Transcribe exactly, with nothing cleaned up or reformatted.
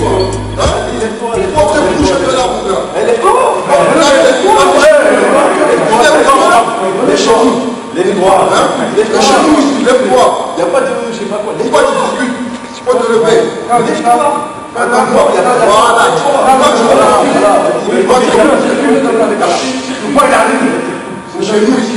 Il faut te bouger de la bouche. Elle est quoi? Les genoux, les doigts, les genoux, lève-toi. Il n'y a pas de je sais pas quoi. Pourquoi tu discutes? Tu peux te lever. Lève-toi. Voilà. Voilà. Voilà.